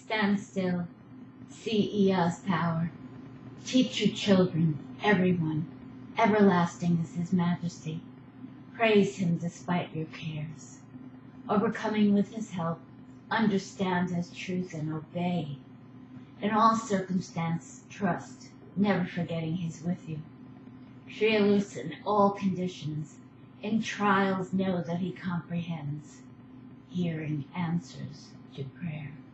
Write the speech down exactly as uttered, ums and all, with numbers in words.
Stand still, see Ea's power. Teach your children, everyone, everlasting is his majesty. Praise him despite your cares. Overcoming with his help, understand his truth and obey. In all circumstance, trust, never forgetting he's with you. Fearless in all conditions, in trials know that he comprehends, hearing answers to prayer.